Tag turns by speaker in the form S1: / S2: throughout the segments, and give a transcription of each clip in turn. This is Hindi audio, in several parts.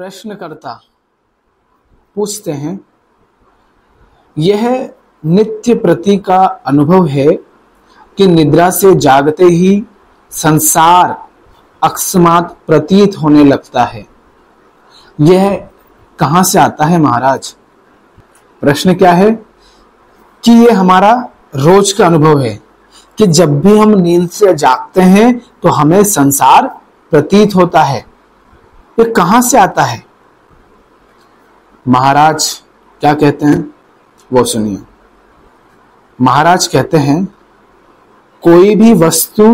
S1: प्रश्नकर्ता पूछते हैं, यह नित्य प्रति का अनुभव है कि निद्रा से जागते ही संसार अकस्मात प्रतीत होने लगता है। यह कहां से आता है महाराज? प्रश्न क्या है कि यह हमारा रोज का अनुभव है कि जब भी हम नींद से जागते हैं तो हमें संसार प्रतीत होता है। ये कहां से आता है? महाराज क्या कहते हैं वो सुनिए। महाराज कहते हैं, कोई भी वस्तु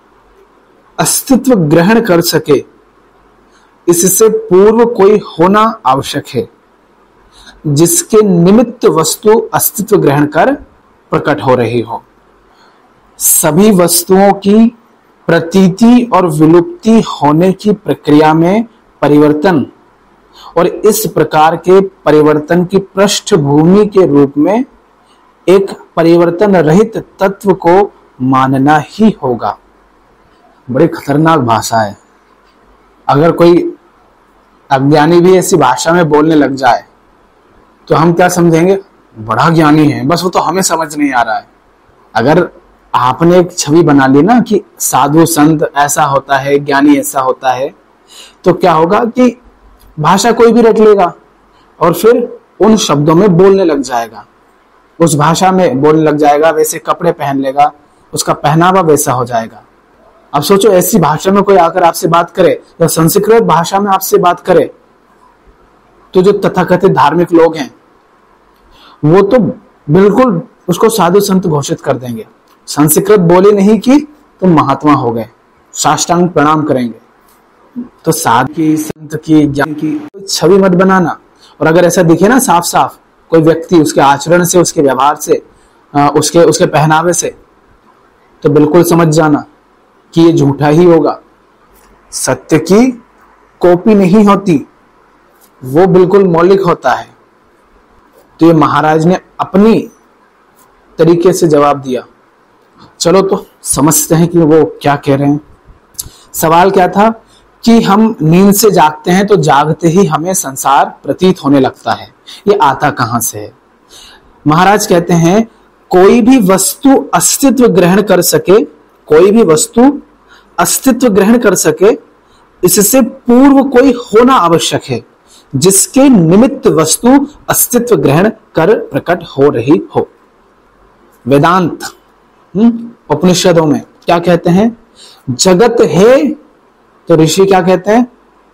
S1: अस्तित्व ग्रहण कर सके इससे पूर्व कोई होना आवश्यक है, जिसके निमित्त वस्तु अस्तित्व ग्रहण कर प्रकट हो रही हो। सभी वस्तुओं की प्रतीति और विलुप्ति होने की प्रक्रिया में परिवर्तन और इस प्रकार के परिवर्तन की पृष्ठभूमि के रूप में एक परिवर्तन रहित तत्व को मानना ही होगा। बड़ी खतरनाक भाषा है। अगर कोई अज्ञानी भी ऐसी भाषा में बोलने लग जाए तो हम क्या समझेंगे? बड़ा ज्ञानी है, बस वो तो हमें समझ नहीं आ रहा है। अगर आपने एक छवि बना ली ना कि साधु संत ऐसा होता है, ज्ञानी ऐसा होता है, तो क्या होगा कि भाषा कोई भी रट लेगा और फिर उन शब्दों में बोलने लग जाएगा, उस भाषा में बोलने लग जाएगा, वैसे कपड़े पहन लेगा, उसका पहनावा वैसा हो जाएगा। अब सोचो, ऐसी भाषा में कोई आकर आपसे बात करे या संस्कृत भाषा में आपसे बात करे तो जो तथाकथित धार्मिक लोग हैं वो तो बिल्कुल उसको साधु संत घोषित कर देंगे। संस्कृत बोली नहीं की तो महात्मा हो गए, साष्टांग प्रणाम करेंगे। तो साधु की, संत की, ज्ञान की कोई छवि मत बनाना। और अगर ऐसा दिखे ना साफ साफ कोई व्यक्ति, उसके आचरण से, उसके व्यवहार से, उसके पहनावे से, तो बिल्कुल समझ जाना कि ये झूठा ही होगा। सत्य की कॉपी नहीं होती, वो बिल्कुल मौलिक होता है। तो ये महाराज ने अपनी तरीके से जवाब दिया। चलो तो समझते हैं कि वो क्या कह रहे हैं। सवाल क्या था कि हम नींद से जागते हैं तो जागते ही हमें संसार प्रतीत होने लगता है। ये आता कहां से है? महाराज कहते हैं, कोई भी वस्तु अस्तित्व ग्रहण कर सके, कोई भी वस्तु अस्तित्व ग्रहण कर सके इससे पूर्व कोई होना आवश्यक है, जिसके निमित्त वस्तु अस्तित्व ग्रहण कर प्रकट हो रही हो। वेदांत उपनिषदों में क्या कहते हैं? जगत है तो ऋषि क्या कहते हैं?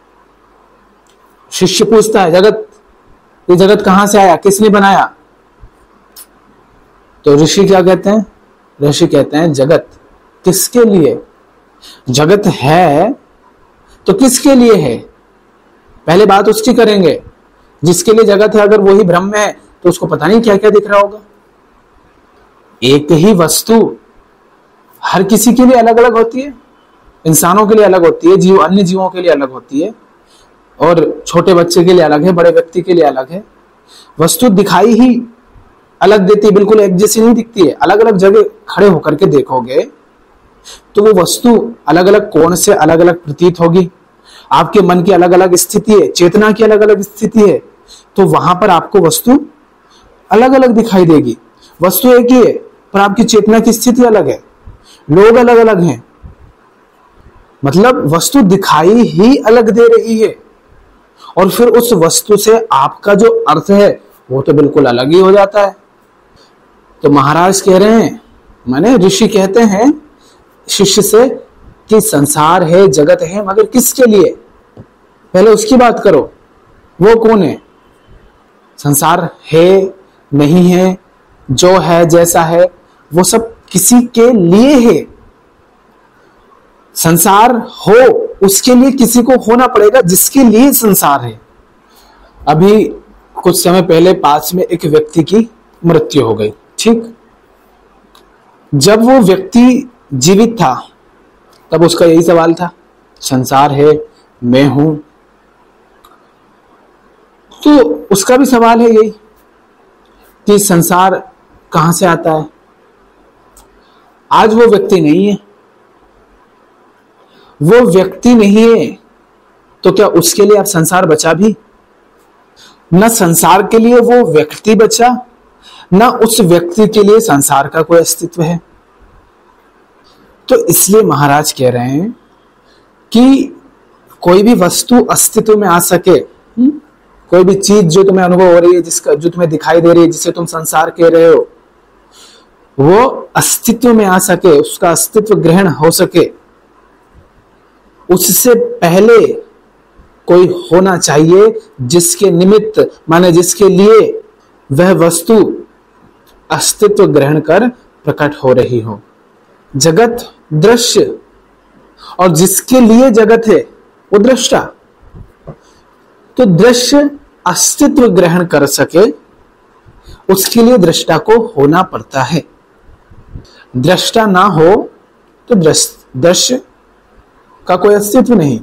S1: शिष्य पूछता है, ये जगत कहां से आया, किसने बनाया? तो ऋषि क्या कहते हैं? ऋषि कहते हैं, जगत किसके लिए? जगत है तो किसके लिए है? पहले बात उसकी करेंगे। जिसके लिए जगत है, अगर वही ब्रह्म है तो उसको पता नहीं क्या क्या दिख रहा होगा। एक ही वस्तु हर किसी के लिए अलग अलग होती है। इंसानों के लिए अलग होती है, जीव अन्य जीवों के लिए अलग होती है, और छोटे बच्चे के लिए अलग है, बड़े व्यक्ति के लिए अलग है। वस्तु दिखाई ही अलग देती है, बिल्कुल एक जैसी नहीं दिखती है। अलग अलग जगह खड़े होकर के देखोगे तो वो वस्तु अलग अलग कोण से अलग अलग प्रतीत होगी। आपके मन की अलग अलग स्थिति है, चेतना की अलग अलग स्थिति है, तो वहां पर आपको वस्तु अलग अलग दिखाई देगी। वस्तु एक ही है पर आपकी चेतना की स्थिति अलग है, लोग अलग अलग हैं। मतलब वस्तु दिखाई ही अलग दे रही है, और फिर उस वस्तु से आपका जो अर्थ है वो तो बिल्कुल अलग ही हो जाता है। तो महाराज कह रहे हैं, माने ऋषि कहते हैं शिष्य से कि संसार है, जगत है, मगर किसके लिए? पहले उसकी बात करो। वो कौन है? संसार है, नहीं है, जो है, जैसा है, वो सब किसी के लिए है। संसार हो उसके लिए किसी को होना पड़ेगा, जिसके लिए संसार है। अभी कुछ समय पहले पास में एक व्यक्ति की मृत्यु हो गई, ठीक? जब वो व्यक्ति जीवित था तब उसका यही सवाल था, संसार है, मैं हूं। तो उसका भी सवाल है यही कि संसार कहां से आता है। आज वो व्यक्ति नहीं है, वो व्यक्ति नहीं है, तो क्या उसके लिए अब संसार बचा भी? न संसार के लिए वो व्यक्ति बचा, न उस व्यक्ति के लिए संसार का कोई अस्तित्व है। तो इसलिए महाराज कह रहे हैं कि कोई भी वस्तु अस्तित्व में आ सके, कोई भी चीज जो तुम्हें अनुभव हो रही है, जिसका जो तुम्हें दिखाई दे रही है, जिसे तुम संसार कह रहे हो, वो अस्तित्व में आ सके, उसका अस्तित्व ग्रहण हो सके, उससे पहले कोई होना चाहिए जिसके निमित्त, माने जिसके लिए वह वस्तु अस्तित्व ग्रहण कर प्रकट हो रही हो। जगत दृश्य, और जिसके लिए जगत है वो दृष्टा। तो दृश्य अस्तित्व ग्रहण कर सके उसके लिए दृष्टा को होना पड़ता है। दृष्टा ना हो तो दृश्य का कोई अस्तित्व नहीं।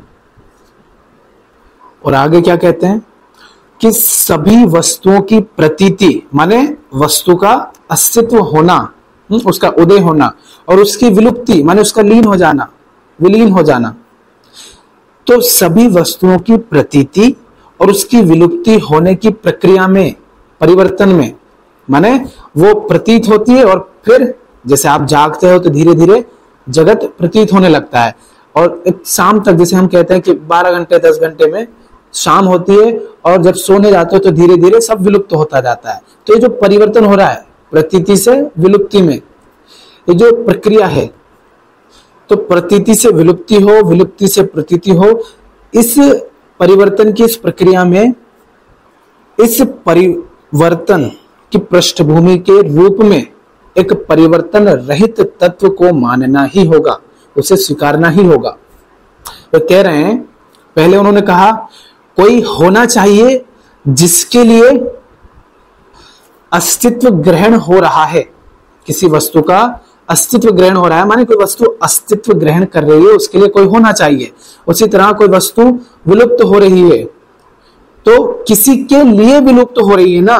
S1: और आगे क्या कहते हैं कि सभी वस्तुओं की प्रतीति, माने वस्तु का अस्तित्व होना, उसका उदय होना, और उसकी विलुप्ति माने उसका लीन हो जाना, विलीन हो जाना। तो सभी वस्तुओं की प्रतीति और उसकी विलुप्ति होने की प्रक्रिया में, परिवर्तन में, माने वो प्रतीत होती है, और फिर जैसे आप जागते हो तो धीरे धीरे जगत प्रतीत होने लगता है, और एक शाम तक, जैसे हम कहते हैं कि 12 घंटे 10 घंटे में शाम होती है, और जब सोने जाते हो तो धीरे धीरे सब विलुप्त होता जाता है। तो ये जो परिवर्तन हो रहा है प्रतीति से विलुप्ति में, ये जो प्रक्रिया है, तो प्रतीति से विलुप्ति हो, विलुप्ति से प्रतीति हो, इस परिवर्तन की इस प्रक्रिया में, इस परिवर्तन की पृष्ठभूमि के रूप में एक परिवर्तन रहित तत्व को मानना ही होगा, उसे स्वीकारना ही होगा। वो कह रहे हैं, पहले उन्होंने कहा कोई होना चाहिए जिसके लिए अस्तित्व ग्रहण हो रहा है, किसी वस्तु का अस्तित्व ग्रहण हो रहा है, माने कोई वस्तु अस्तित्व ग्रहण कर रही है, उसके लिए कोई होना चाहिए। उसी तरह कोई वस्तु विलुप्त हो रही है तो किसी के लिए विलुप्त हो रही है ना।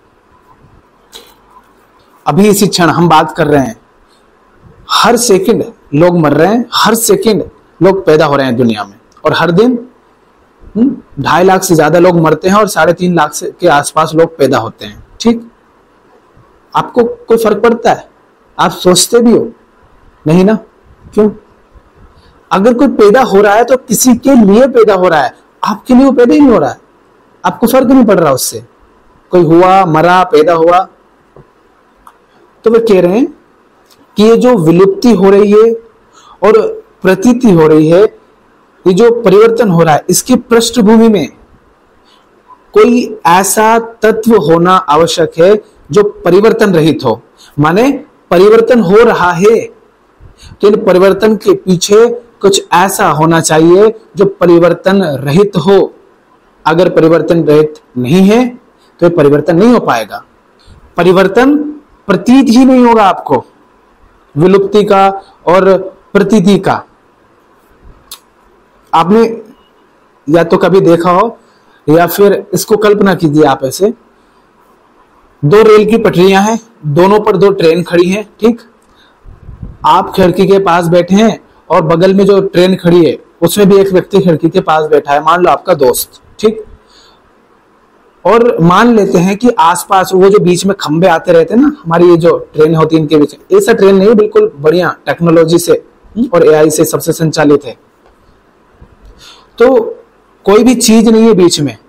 S1: अभी इसी क्षण हम बात कर रहे हैं, हर सेकंड लोग मर रहे हैं, हर सेकंड लोग पैदा हो रहे हैं दुनिया में, और हर दिन 2.5 लाख से ज्यादा लोग मरते हैं और 3.5 लाख के आसपास लोग पैदा होते हैं। ठीक, आपको कोई फर्क पड़ता है? आप सोचते भी हो? नहीं ना। क्यों? अगर कोई पैदा हो रहा है तो किसी के लिए पैदा हो रहा है, आपके लिए वो पैदा ही नहीं हो रहा है, आपको फर्क नहीं पड़ रहा उससे। कोई हुआ, मरा, पैदा हुआ। तो वे कह रहे हैं कि ये जो विलुप्ति हो रही है और प्रतीति हो रही है, ये जो परिवर्तन हो रहा है, इसकी पृष्ठभूमि में कोई ऐसा तत्व होना आवश्यक है जो परिवर्तन रहित हो। माने परिवर्तन हो रहा है तो इन परिवर्तन के पीछे कुछ ऐसा होना चाहिए जो परिवर्तन रहित हो। अगर परिवर्तन रहित नहीं है तो ये परिवर्तन नहीं हो पाएगा। परिवर्तन प्रतीत ही नहीं होगा आपको, विलुप्ति का और प्रतीति का। आपने या तो कभी देखा हो या फिर इसको कल्पना कीजिए आप ऐसे, 2 रेल की पटरियां हैं, दोनों पर 2 ट्रेन खड़ी हैं। ठीक, आप खिड़की के पास बैठे हैं और बगल में जो ट्रेन खड़ी है उसमें भी एक व्यक्ति खिड़की के पास बैठा है, मान लो आपका दोस्त। ठीक, और मान लेते हैं कि आसपास वो जो बीच में खंबे आते रहते हैं ना, हमारी ये जो ट्रेन होती है इनके बीच, ऐसा ट्रेन नहीं, बिल्कुल बढ़िया टेक्नोलॉजी से और एआई से सबसे संचालित है। तो कोई भी चीज नहीं है बीच में।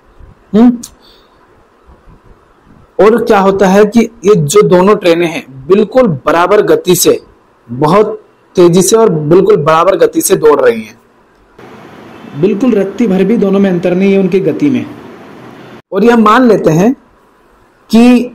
S1: और क्या होता है कि ये जो दोनों ट्रेनें हैं बिल्कुल बराबर गति से, बहुत तेजी से और बिल्कुल बराबर गति से दौड़ रही हैं, बिल्कुल रत्ती भर भी दोनों में अंतर नहीं है उनकी गति में। और यह मान लेते हैं कि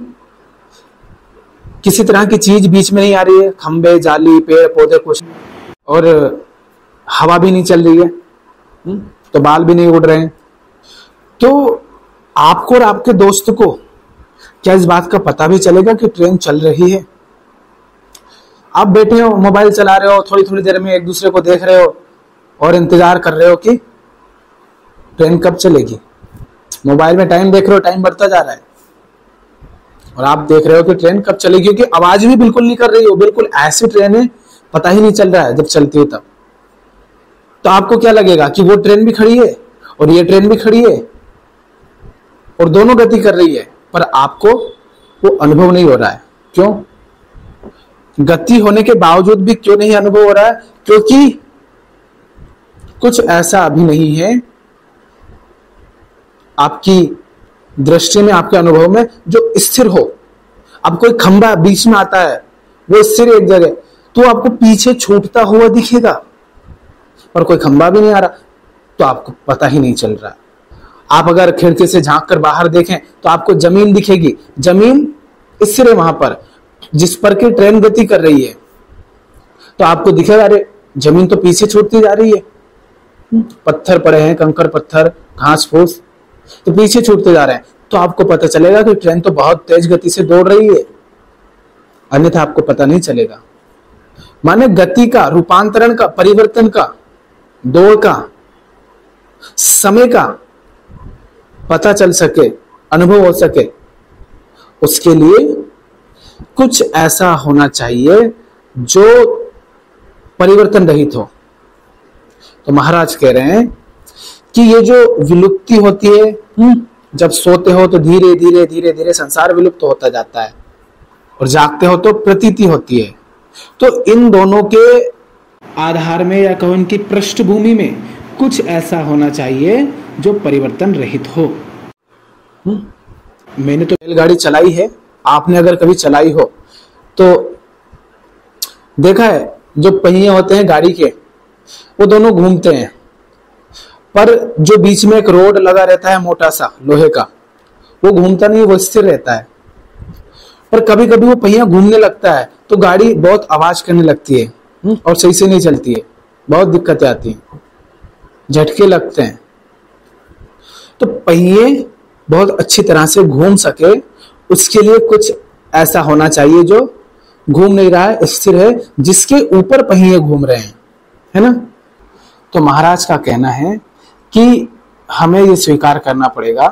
S1: किसी तरह की चीज बीच में नहीं आ रही है, खंबे, जाली, पेड़ पौधे कुछ, और हवा भी नहीं चल रही है, तो बाल भी नहीं उड़ रहे हैं। तो आपको और आपके दोस्त को क्या इस बात का पता भी चलेगा कि ट्रेन चल रही है? आप बैठे हो, मोबाइल चला रहे हो, थोड़ी थोड़ी देर में एक दूसरे को देख रहे हो और इंतजार कर रहे हो कि ट्रेन कब चलेगी। मोबाइल में टाइम देख रहे हो, टाइम बढ़ता जा रहा है, और आप देख रहे हो कि ट्रेन कब चलेगी, क्योंकि आवाज भी बिल्कुल नहीं कर रही हो, बिल्कुल ऐसी ट्रेन है, पता ही नहीं चल रहा है जब चलती है तब। तो आपको क्या लगेगा कि वो ट्रेन भी खड़ी है और ये ट्रेन भी खड़ी है और दोनों गति कर रही है, पर आपको वो अनुभव नहीं हो रहा है। क्यों? गति होने के बावजूद भी क्यों नहीं अनुभव हो रहा है? क्योंकि कुछ ऐसा अभी नहीं है आपकी दृष्टि में, आपके अनुभव में, जो स्थिर हो। अब कोई खंभा बीच में आता है, वो स्थिर एक जगह, तो आपको पीछे छूटता हुआ दिखेगा, पर कोई खंभा भी नहीं आ रहा, तो आपको पता ही नहीं चल रहा। आप अगर खिड़की से झांक कर बाहर देखें तो आपको जमीन दिखेगी, जमीन स्थिर है वहां पर जिस पर की ट्रेन गति कर रही है, तो आपको दिखेगा अरे जमीन तो पीछे छूटती जा रही है, पत्थर पड़े हैं, कंकड़ पत्थर, घास फूस, तो पीछे छूटते जा रहे हैं, तो आपको पता चलेगा कि ट्रेन तो बहुत तेज गति से दौड़ रही है, अन्यथा आपको पता नहीं चलेगा। माने गति का, रूपांतरण का, परिवर्तन का, दौड़ का, समय का पता चल सके, अनुभव हो सके, उसके लिए कुछ ऐसा होना चाहिए जो परिवर्तन रहित हो। तो महाराज कह रहे हैं कि ये जो विलुप्ति होती है, जब सोते हो तो धीरे धीरे धीरे धीरे संसार विलुप्त होता जाता है, और जागते हो तो प्रतीति होती है। तो इन दोनों के आधार में या कहो इनकी पृष्ठभूमि में कुछ ऐसा होना चाहिए जो परिवर्तन रहित हो। मैंने तो रेलगाड़ी चलाई है, आपने अगर कभी चलाई हो तो देखा है, जो पहिए होते हैं गाड़ी के वो दोनों घूमते हैं, पर जो बीच में एक रोड लगा रहता है मोटा सा लोहे का, वो घूमता नहीं, वो स्थिर रहता है। पर कभी कभी वो पहिया घूमने लगता है तो गाड़ी बहुत आवाज करने लगती है और सही से नहीं चलती है, बहुत दिक्कतें आती हैं, झटके लगते हैं। तो पहिए बहुत अच्छी तरह से घूम सके उसके लिए कुछ ऐसा होना चाहिए जो घूम नहीं रहा है, स्थिर है, जिसके ऊपर पहिए घूम रहे हैं, है ना। तो महाराज का कहना है कि हमें ये स्वीकार करना पड़ेगा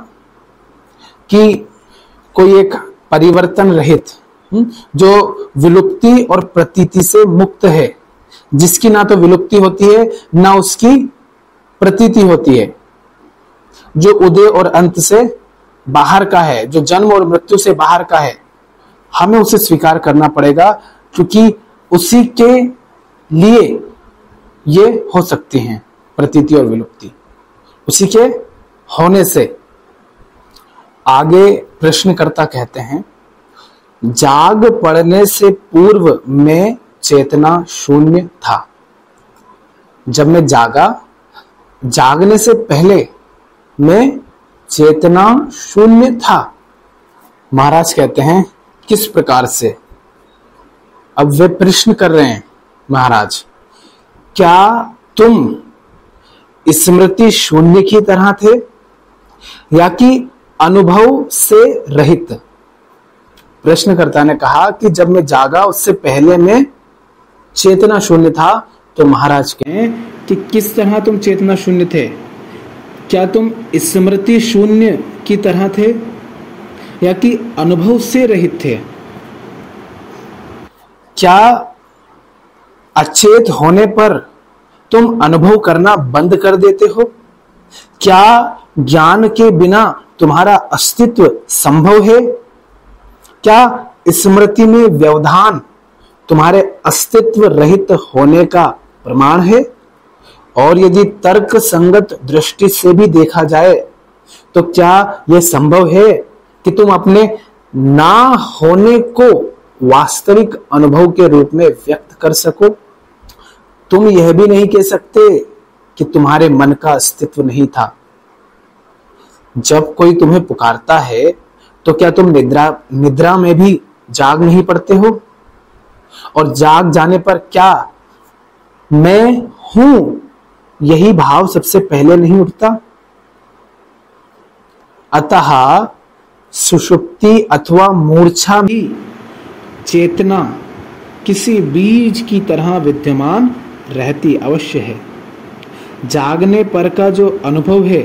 S1: कि कोई एक परिवर्तन रहित, जो विलुप्ति और प्रतीति से मुक्त है, जिसकी ना तो विलुप्ति होती है ना उसकी प्रतीति होती है, जो उदय और अंत से बाहर का है, जो जन्म और मृत्यु से बाहर का है, हमें उसे स्वीकार करना पड़ेगा, क्योंकि उसी के लिए ये हो सकती हैं प्रतीति और विलुप्ति, उसी के होने से। आगे प्रश्नकर्ता कहते हैं, जाग पड़ने से पूर्व में चेतना शून्य था। जब मैं जागा, जागने से पहले मैं चेतना शून्य था। महाराज कहते हैं किस प्रकार से? अब वे प्रश्न कर रहे हैं, महाराज क्या तुम स्मृति शून्य की तरह थे या कि अनुभव से रहित? प्रश्नकर्ता ने कहा कि जब मैं जागा उससे पहले मैं चेतना शून्य था। तो महाराज कहें कि किस तरह तुम चेतना शून्य थे? क्या तुम स्मृति शून्य की तरह थे या कि अनुभव से रहित थे? क्या अचेत होने पर तुम अनुभव करना बंद कर देते हो? क्या ज्ञान के बिना तुम्हारा अस्तित्व संभव है? क्या स्मृति में व्यवधान तुम्हारे अस्तित्व रहित होने का प्रमाण है? और यदि तर्क संगत दृष्टि से भी देखा जाए तो क्या यह संभव है कि तुम अपने ना होने को वास्तविक अनुभव के रूप में व्यक्त कर सको? तुम यह भी नहीं कह सकते कि तुम्हारे मन का अस्तित्व नहीं था। जब कोई तुम्हें पुकारता है तो क्या तुम निद्रा में भी जाग नहीं पड़ते हो? और जाग जाने पर क्या मैं हूं यही भाव सबसे पहले नहीं उठता? अतः सुषुप्ति अथवा मूर्छा भी चेतना किसी बीज की तरह विद्यमान रहती अवश्य है। जागने पर का जो अनुभव है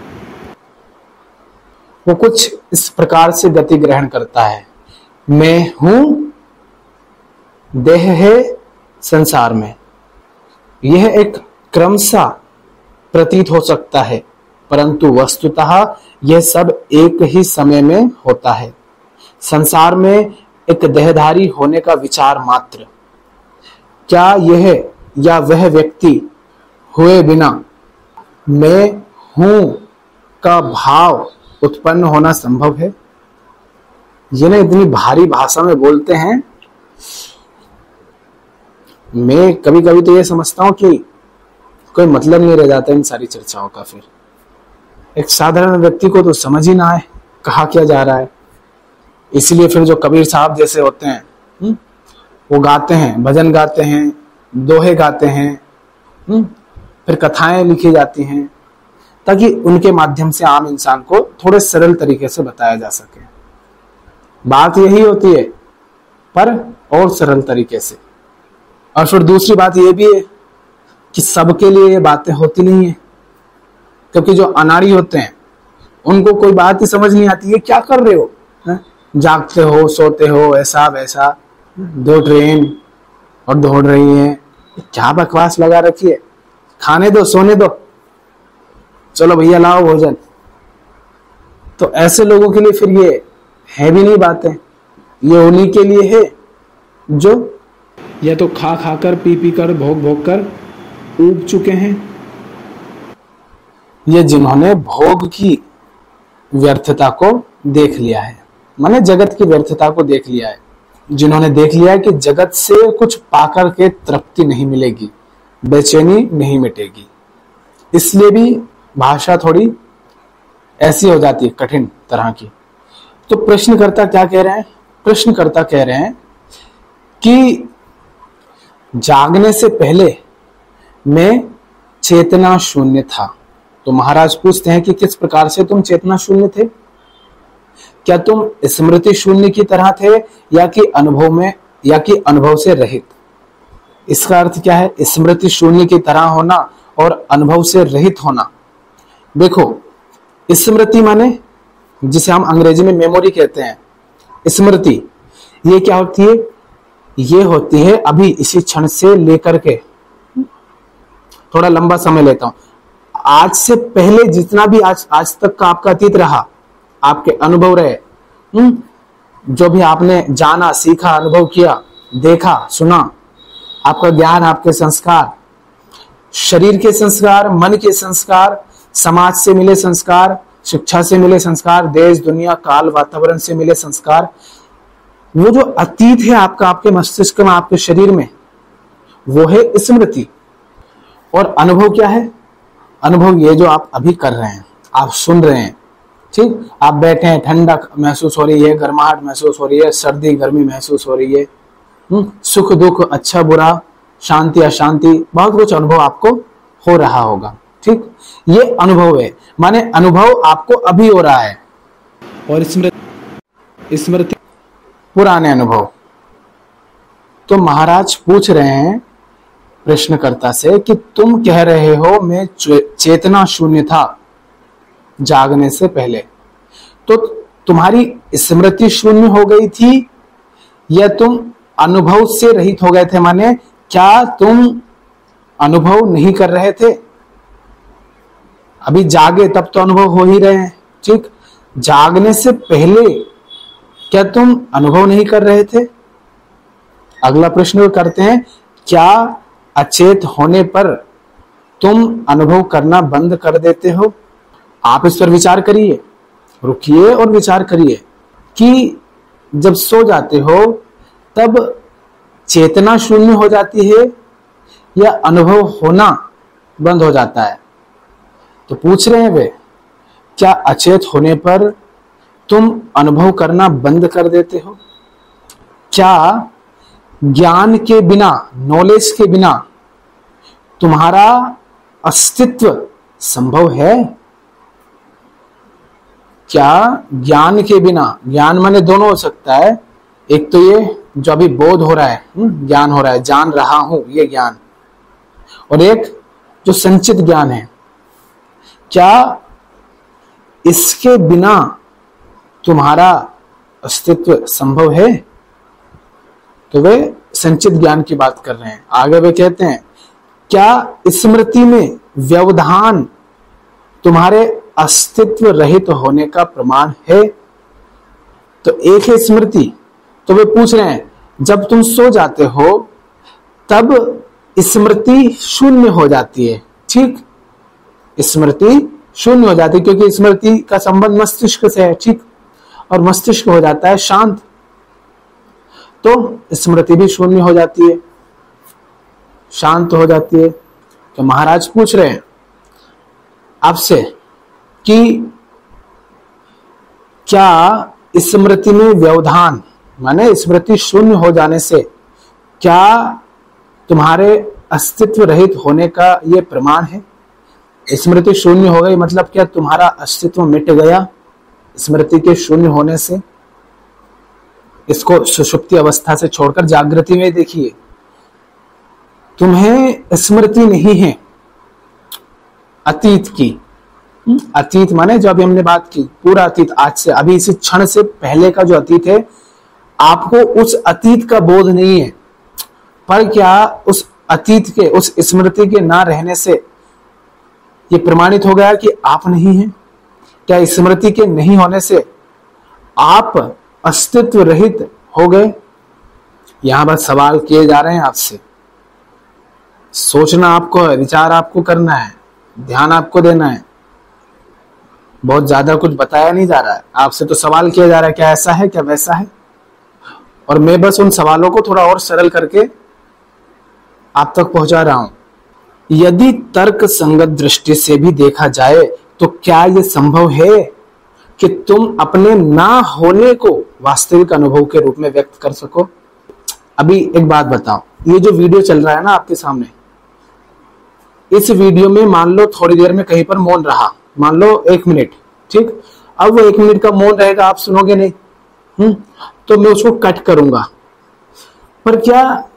S1: वो कुछ इस प्रकार से गति ग्रहण करता है, मैं हूं, देह है संसार में। यह एक क्रमशः प्रतीत हो सकता है, परंतु वस्तुतः यह सब एक ही समय में होता है। संसार में एक देहधारी होने का विचार मात्र, क्या यह या वह व्यक्ति हुए बिना मैं हूं का भाव उत्पन्न होना संभव है? ये ना इतनी भारी भाषा में बोलते हैं। मैं कभी कभी तो ये समझता हूं कि कोई मतलब नहीं रह जाता इन सारी चर्चाओं का। फिर एक साधारण व्यक्ति को तो समझ ही ना आए कहा क्या जा रहा है। इसलिए फिर जो कबीर साहब जैसे होते हैं वो गाते हैं, भजन गाते हैं, दोहे गाते हैं, फिर कथाएं लिखी जाती हैं ताकि उनके माध्यम से आम इंसान को थोड़े सरल तरीके से बताया जा सके। बात यही होती है पर और सरल तरीके से। और फिर दूसरी बात यह भी है कि सबके लिए ये बातें होती नहीं है, क्योंकि जो अनाड़ी होते हैं उनको कोई बात ही समझ नहीं आती है। क्या कर रहे हो, जागते हो, सोते हो, ऐसा वैसा, 2 ट्रेन और दौड़ रही है, क्या बकवास लगा रखी है, खाने दो, सोने दो, चलो भैया लाओ भोजन। तो ऐसे लोगों के लिए फिर ये है भी नहीं बातें। ये उन्हीं के लिए है जो या तो खा खा कर, पी पी कर, भोग भोग कर ऊब चुके हैं, ये जिन्होंने भोग की व्यर्थता को देख लिया है, माने जगत की व्यर्थता को देख लिया है, जिन्होंने देख लिया है कि जगत से कुछ पाकर के तृप्ति नहीं मिलेगी, बेचैनी नहीं मिटेगी। इसलिए भी भाषा थोड़ी ऐसी हो जाती है, कठिन तरह की। तो प्रश्नकर्ता क्या कह रहे हैं? प्रश्नकर्ता कह रहे हैं कि जागने से पहले मैं चेतना शून्य था। तो महाराज पूछते हैं कि किस प्रकार से तुम चेतना शून्य थे? क्या तुम स्मृति शून्य की तरह थे या कि अनुभव में, या कि अनुभव से रहित? इसका अर्थ क्या है? स्मृति शून्य की तरह होना और अनुभव से रहित होना। देखो, स्मृति माने जिसे हम अंग्रेजी में मेमोरी कहते हैं, स्मृति ये क्या होती है? ये होती है अभी इसी क्षण से लेकर के, थोड़ा लंबा समय लेता हूं, आज से पहले जितना भी आज तक का आपका अतीत रहा, आपके अनुभव रहे, जो भी आपने जाना, सीखा, अनुभव किया, देखा, सुना, आपका ज्ञान, आपके संस्कार, शरीर के संस्कार, मन के संस्कार, समाज से मिले संस्कार, शिक्षा से मिले संस्कार, देश दुनिया काल वातावरण से मिले संस्कार, वो जो अतीत है आपका, आपके मस्तिष्क में, आपके शरीर में, वो है स्मृति। और अनुभव क्या है? अनुभव ये जो आप अभी कर रहे हैं, आप सुन रहे हैं, ठीक, आप बैठे हैं, ठंडक महसूस हो रही है, गर्माहट महसूस हो रही है, सर्दी गर्मी महसूस हो रही है, सुख दुख, अच्छा बुरा, शांति अशांति, बहुत कुछ अनुभव आपको हो रहा होगा, ठीक। ये अनुभव है, माने अनुभव आपको अभी हो रहा है। और स्मृति पुराने अनुभव। तो महाराज पूछ रहे हैं प्रश्नकर्ता से कि तुम कह रहे हो मैं चेतना शून्य था जागने से पहले, तो तुम्हारी स्मृति शून्य हो गई थी या तुम अनुभव से रहित हो गए थे? माने क्या तुम अनुभव नहीं कर रहे थे? अभी जागे तब तो अनुभव हो ही रहे हैं, ठीक। जागने से पहले क्या तुम अनुभव नहीं कर रहे थे? अगला प्रश्न करते हैं, क्या अचेत होने पर तुम अनुभव करना बंद कर देते हो? आप इस पर विचार करिए, रुकिए और विचार करिए कि जब सो जाते हो तब चेतना शून्य हो जाती है या अनुभव होना बंद हो जाता है? तो पूछ रहे हैं वे, क्या अचेत होने पर तुम अनुभव करना बंद कर देते हो? क्या ज्ञान के बिना, नॉलेज के बिना तुम्हारा अस्तित्व संभव है? क्या ज्ञान के बिना, ज्ञान माने दोनों हो सकता है, एक तो ये जो अभी बोध हो रहा है, ज्ञान हो रहा है, जान रहा हूं, ये ज्ञान, और एक जो संचित ज्ञान है, क्या इसके बिना तुम्हारा अस्तित्व संभव है? तो वे संचित ज्ञान की बात कर रहे हैं। आगे वे कहते हैं, क्या स्मृति में व्यवधान तुम्हारे अस्तित्व रहित होने का प्रमाण है? तो एक है स्मृति। तो वे पूछ रहे हैं जब तुम सो जाते हो तब स्मृति शून्य हो जाती है। ठीक, स्मृति शून्य हो जाती है क्योंकि स्मृति का संबंध मस्तिष्क से है। ठीक, और मस्तिष्क हो जाता है शांत, तो स्मृति भी शून्य हो जाती है, शांत हो जाती है। तो महाराज पूछ रहे हैं आपसे कि क्या स्मृति में व्यवधान माने स्मृति शून्य हो जाने से क्या तुम्हारे अस्तित्व रहित होने का यह प्रमाण है? स्मृति शून्य हो गई मतलब क्या तुम्हारा अस्तित्व मिट गया स्मृति के शून्य होने से? इसको सुषुप्ति अवस्था से छोड़कर जागृति में देखिए, तुम्हें स्मृति नहीं है अतीत की। अतीत माने जो अभी हमने बात की पूरा अतीत, आज से अभी इसी क्षण से पहले का जो अतीत है, आपको उस अतीत का बोध नहीं है। पर क्या उस अतीत के उस स्मृति के ना रहने से ये प्रमाणित हो गया कि आप नहीं हैं? क्या स्मृति के नहीं होने से आप अस्तित्व रहित हो गए? यहां बस सवाल किए जा रहे हैं आपसे। सोचना आपको है, विचार आपको करना है, ध्यान आपको देना है। बहुत ज्यादा कुछ बताया नहीं जा रहा है आपसे, तो सवाल किया जा रहा है क्या ऐसा है क्या वैसा है, और मैं बस उन सवालों को थोड़ा और सरल करके आप तक पहुंचा रहा हूं। यदि तर्क संगत दृष्टि से भी देखा जाए तो क्या यह संभव है कि तुम अपने ना होने को वास्तविक अनुभव के रूप में व्यक्त कर सको? अभी एक बात बताओ, ये जो वीडियो चल रहा है ना आपके सामने, इस वीडियो में मान लो थोड़ी देर में कहीं पर मौन रहा, मान लो 1 मिनट, ठीक। अब वो 1 मिनट का मौन रहेगा, आप सुनोगे नहीं, तो मैं उसको कट करूंगा, पर क्या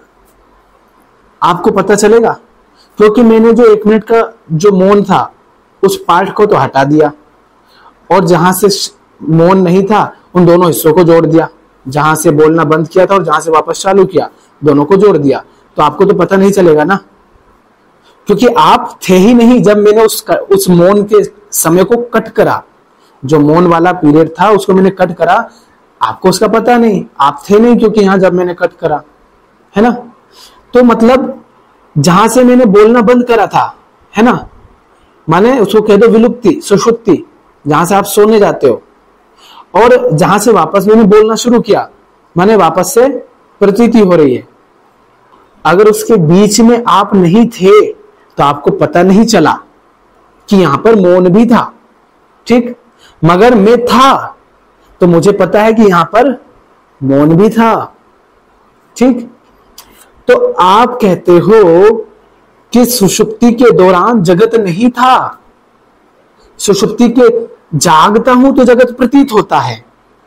S1: आपको पता चलेगा? क्योंकि मैंने जो 1 मिनट का जो मौन था उस पार्ट को तो हटा दिया, और जहां से मौन नहीं था उन दोनों हिस्सों को जोड़ दिया, जहां से बोलना बंद किया था और जहां से वापस चालू किया, दोनों को जोड़ दिया, तो आपको तो पता नहीं चलेगा ना, क्योंकि आप थे ही नहीं जब मैंने उस मौन के समय को कट करा। जो मौन वाला पीरियड था उसको मैंने कट करा, आपको उसका पता नहीं, आप थे नहीं क्योंकि यहां जब मैंने कट करा, है ना। तो मतलब जहां से मैंने बोलना बंद करा था, है ना, माने उसको कह दो विलुप्ति, सुषुप्ति, जहां से आप सोने जाते हो, और जहां से वापस मैंने बोलना शुरू किया माने वापस से प्रतीति हो रही है। अगर उसके बीच में आप नहीं थे तो आपको पता नहीं चला कि यहां पर मौन भी था, ठीक। मगर मैं था तो मुझे पता है कि यहां पर मौन भी था, ठीक। तो आप कहते हो कि सुषुप्ति के दौरान जगत नहीं था, सुषुप्ति के जागता हूं तो जगत प्रतीत होता है,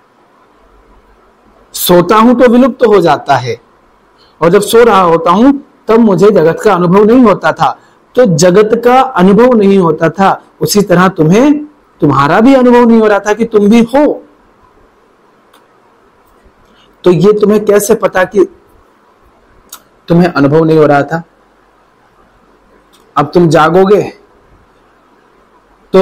S1: सोता हूं तो विलुप्त हो जाता है, और जब सो रहा होता हूं तब मुझे जगत का अनुभव नहीं होता था। तो जगत का अनुभव नहीं होता था, उसी तरह तुम्हें तुम्हारा भी अनुभव नहीं हो रहा था कि तुम भी हो। तो ये तुम्हें कैसे पता कि तुम्हें अनुभव नहीं हो रहा था? अब तुम जागोगे तो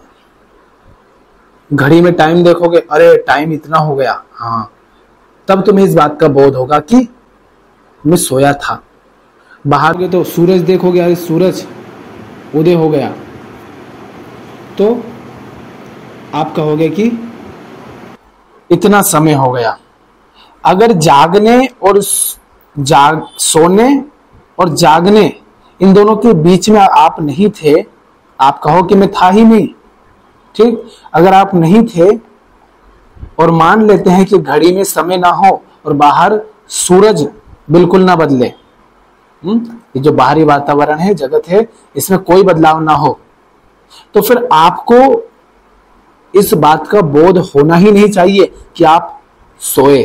S1: घड़ी में टाइम देखोगे, अरे टाइम इतना हो गया, हाँ, तब तुम्हें इस बात का बोध होगा कि मैं सोया था। बाहर गए तो सूरज देखोगे, अरे सूरज उदय हो गया, तो आप कहोगे कि इतना समय हो गया। अगर जागने और सोने और जागने इन दोनों के बीच में आप नहीं थे, आप कहो कि मैं था ही नहीं, ठीक। अगर आप नहीं थे और मान लेते हैं कि घड़ी में समय ना हो और बाहर सूरज बिल्कुल ना बदले, ये जो बाहरी वातावरण है, जगत है, इसमें कोई बदलाव ना हो, तो फिर आपको इस बात का बोध होना ही नहीं चाहिए कि आप सोए,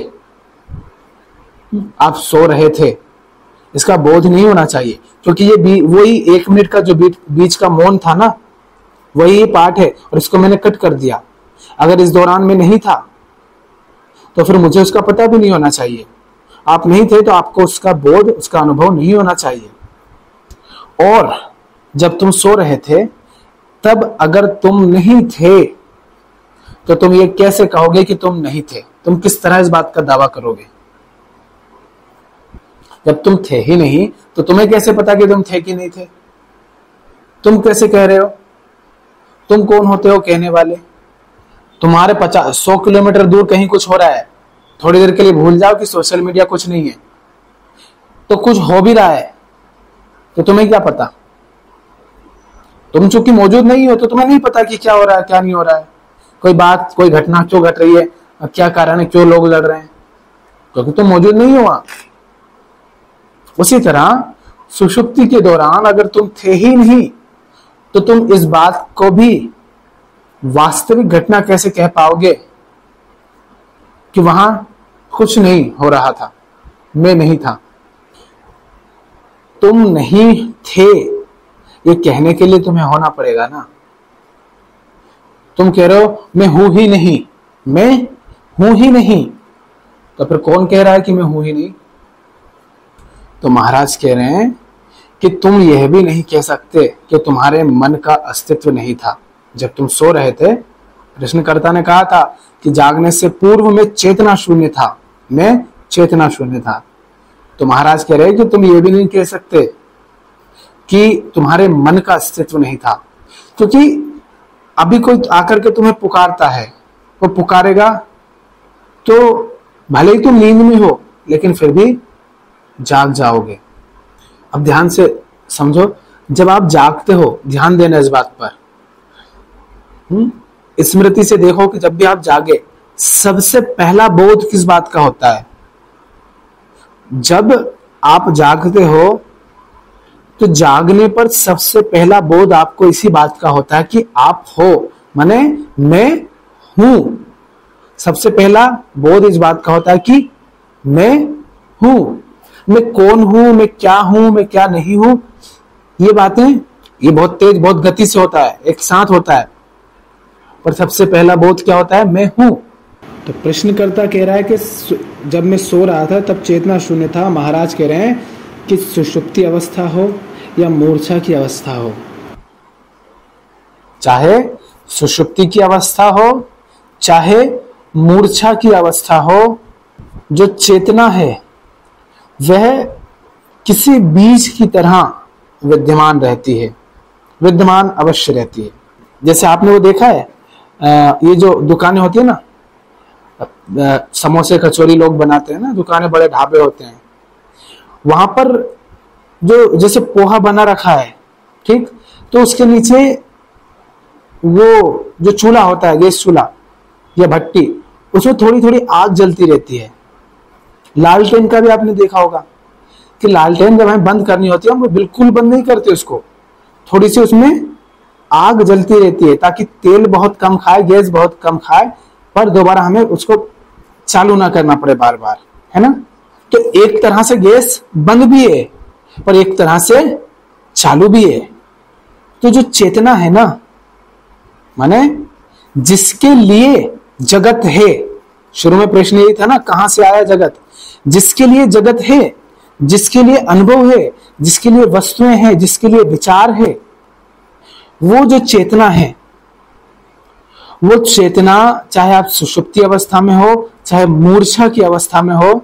S1: आप सो रहे थे, इसका बोध नहीं होना चाहिए, क्योंकि ये वही 1 मिनट का जो बीच का मौन था ना, वही पार्ट है, और इसको मैंने कट कर दिया। अगर इस दौरान में नहीं था तो फिर मुझे उसका पता भी नहीं होना चाहिए। आप नहीं थे तो आपको उसका बोध, उसका अनुभव नहीं होना चाहिए। और जब तुम सो रहे थे तब अगर तुम नहीं थे तो तुम ये कैसे कहोगे कि तुम नहीं थे? तुम किस तरह इस बात का दावा करोगे? जब तुम थे ही नहीं तो तुम्हें कैसे पता कि तुम थे कि नहीं थे? तुम कैसे कह रहे हो? तुम कौन होते हो कहने वाले? तुम्हारे 100 किलोमीटर दूर कहीं कुछ हो रहा है, थोड़ी देर के लिए भूल जाओ कि सोशल मीडिया कुछ नहीं है, तो कुछ हो भी रहा है, तो तुम्हें क्या पता? तुम चूंकि मौजूद नहीं हो तो तुम्हें नहीं पता कि क्या हो रहा है क्या नहीं हो रहा है। कोई बात, कोई घटना क्यों घट रही है, क्या कारण है, क्यों लोग लड़ रहे हैं, क्योंकि तुम मौजूद नहीं हो वहां। उसी तरह सुषुप्ति के दौरान अगर तुम थे ही नहीं तो तुम इस बात को भी वास्तविक घटना कैसे कह पाओगे कि वहां कुछ नहीं हो रहा था, मैं नहीं था। तुम नहीं थे ये कहने के लिए तुम्हें होना पड़ेगा ना। तुम कह रहे हो मैं हूं ही नहीं, मैं हूं ही नहीं, तो फिर कौन कह रहा है कि मैं हूं ही नहीं? तो महाराज कह रहे हैं कि तुम यह भी नहीं कह सकते कि तुम्हारे मन का अस्तित्व नहीं था। जब तुम सो रहे थे, प्रश्नकर्ता ने कहा था कि जागने से पूर्व में चेतना शून्य था, मैं चेतना शून्य था। तो महाराज कह रहे हैं कि तुम ये भी नहीं कह सकते कि तुम्हारे मन का अस्तित्व नहीं था, क्योंकि अभी कोई आकर के तुम्हें पुकारता है, वो पुकारेगा तो भले ही तुम नींद में हो लेकिन फिर भी जाग जाओगे। अब ध्यान से समझो, जब आप जागते हो, ध्यान देना इस बात पर, स्मृति से देखो कि जब भी आप जागे सबसे पहला बोध किस बात का होता है? जब आप जागते हो तो जागने पर सबसे पहला बोध आपको इसी बात का होता है कि आप हो, माने मैं हूं। सबसे पहला बोध इस बात का होता है कि मैं हूं, मैं कौन हूं, मैं क्या नहीं हूं। ये बातें ये बहुत तेज, बहुत गति से होता है, एक साथ होता है, पर सबसे पहला बोध क्या होता है? मैं हूं। तो प्रश्नकर्ता कह रहा है कि जब मैं सो रहा था तब चेतना शून्य था। महाराज कह रहे हैं कि सुषुप्ति अवस्था हो या मूर्छा की अवस्था हो, चाहे सुषुप्ति की अवस्था हो चाहे मूर्छा की अवस्था हो, जो चेतना है वह किसी बीज की तरह विद्यमान रहती है, विद्यमान अवश्य रहती है। जैसे आपने वो देखा है, ये जो दुकानें होती है ना, समोसे कचौरी लोग बनाते हैं ना, दुकानें, बड़े ढाबे होते हैं, वहां पर जो जैसे पोहा बना रखा है, ठीक, तो उसके नीचे वो जो चूल्हा होता है, गैस चूल्हा या भट्टी, उसमें थोड़ी थोड़ी आग जलती रहती है। लालटेन का भी आपने देखा होगा कि लालटेन जब हमें बंद करनी होती है, हम बिल्कुल बंद नहीं करते उसको, थोड़ी सी उसमें आग जलती रहती है ताकि तेल बहुत कम खाए, गैस बहुत कम खाए, पर दोबारा हमें उसको चालू ना करना पड़े बार बार, है ना। तो एक तरह से गैस बंद भी है पर एक तरह से चालू भी है। तो जो चेतना है ना, माने जिसके लिए जगत है, शुरू में प्रश्न यही था ना, कहां से आया जगत? जिसके लिए जगत है, जिसके लिए अनुभव है, जिसके लिए वस्तुएं हैं, जिसके लिए विचार है, वो जो चेतना है, वो चेतना चाहे आप सुषुप्ति अवस्था में हो चाहे मूर्छा की अवस्था में हो,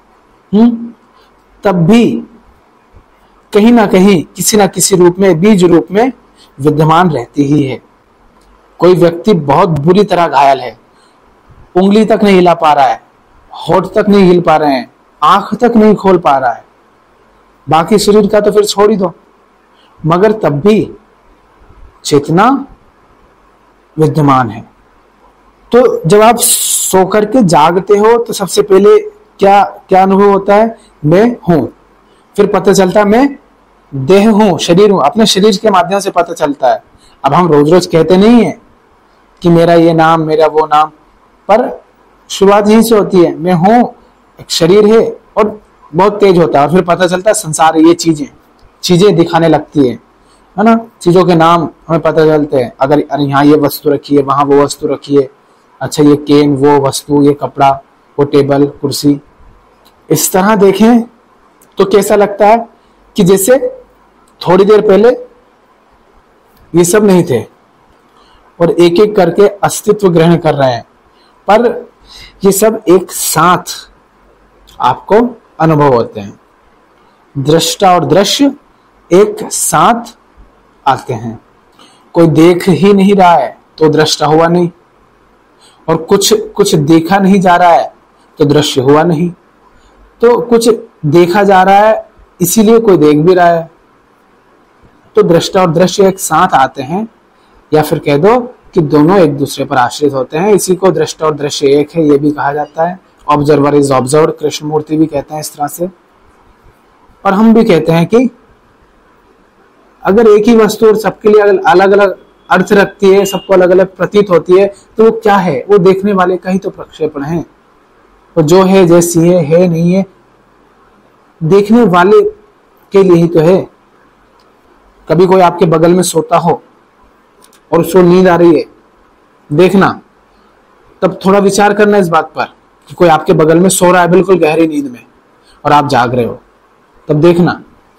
S1: तब भी कहीं ना कहीं किसी ना किसी रूप में, बीज रूप में विद्यमान रहती ही है। कोई व्यक्ति बहुत बुरी तरह घायल है, उंगली तक नहीं हिला पा रहा है, होठ तक नहीं हिल पा रहे हैं, आंख तक नहीं खोल पा रहा है, बाकी शरीर का तो फिर छोड़ ही दो, मगर तब भी चेतना विद्यमान है। तो जब आप सो करके जागते हो तो सबसे पहले क्या क्या अनुभव होता है? मैं हूं। फिर पता चलता है मैं देह हूं, शरीर हूं, अपने शरीर के माध्यम से पता चलता है। अब हम रोज रोज कहते नहीं है कि मेरा ये नाम, मेरा वो नाम, पर शुरुआत यहीं से होती है, मैं हूं, एक शरीर है, और बहुत तेज होता है, और फिर पता चलता है संसार है, ये चीजें दिखाने लगती है ना, चीजों के नाम हमें पता चलते हैं। अगर यहाँ ये वस्तु रखी है, वहां वो वस्तु रखी है, अच्छा ये केन, वो वस्तु, ये कपड़ा, वो टेबल, कुर्सी, इस तरह देखें तो कैसा लगता है कि जैसे थोड़ी देर पहले ये सब नहीं थे, और एक एक करके अस्तित्व ग्रहण कर रहे हैं, पर ये सब एक साथ आपको अनुभव होते हैं। दृष्टा और दृश्य एक साथ आते हैं। कोई देख ही नहीं रहा है तो दृष्टा हुआ नहीं, और कुछ देखा नहीं जा रहा है तो दृश्य हुआ नहीं। तो कुछ देखा जा रहा है इसीलिए कोई देख भी रहा है, तो दृष्टा और दृश्य एक साथ आते हैं, या फिर कह दो कि दोनों एक दूसरे पर आश्रित होते हैं। इसी को दृष्टा और दृश्य एक है ये भी कहा जाता है। ऑब्जर्वर इज ऑब्जर्व्ड, कृष्णमूर्ति भी कहते हैं इस तरह से। और हम भी कहते हैं कि अगर एक ही वस्तु और सबके लिए अलग अलग अर्थ रखती है, सबको अलग अलग प्रतीत होती है, तो वो क्या है? वो देखने वाले का ही तो प्रक्षेपण है। और जो है जैसी है नहीं है, देखने वाले के लिए ही तो है। कभी कोई आपके बगल में सोता हो और उसको नींद आ रही है, देखना, तब थोड़ा विचार करना इस बात पर कि कोई आपके बगल में सो रहा है बिल्कुल गहरी नींद में और आप जाग रहे हो, तब देखना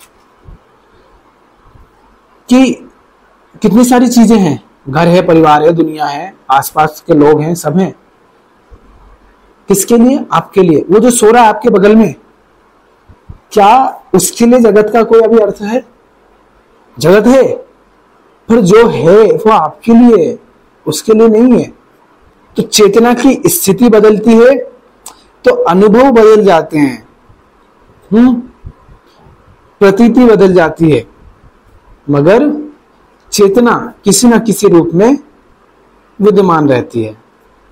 S1: कि कितनी सारी चीजें हैं। घर है, परिवार है, दुनिया है, आसपास के लोग हैं, सब हैं। किसके लिए? आपके लिए। वो जो सो रहा है आपके बगल में, क्या उसके लिए जगत का कोई अभी अर्थ है? जगत है, पर जो है वो आपके लिए, उसके लिए नहीं है। तो चेतना की स्थिति बदलती है तो अनुभव बदल जाते हैं, प्रतीति बदल जाती है, मगर चेतना किसी न किसी रूप में विद्यमान रहती है।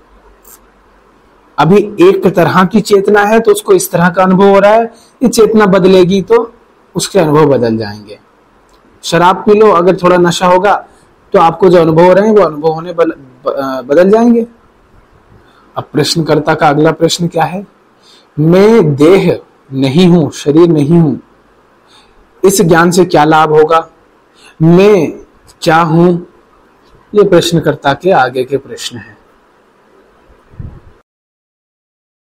S1: अभी एक तरह की चेतना है तो उसको इस तरह का अनुभव हो रहा है, ये चेतना बदलेगी तो उसके अनुभव बदल जाएंगे। शराब पी लो, अगर थोड़ा नशा होगा तो आपको जो अनुभव हो रहे हैं वो अनुभव होने बदल जाएंगे। अब प्रश्नकर्ता का अगला प्रश्न क्या है? मैं देह नहीं हूं, शरीर नहीं हूं, इस ज्ञान से क्या लाभ होगा? मैं क्या हूं? ये प्रश्नकर्ता के आगे के प्रश्न है।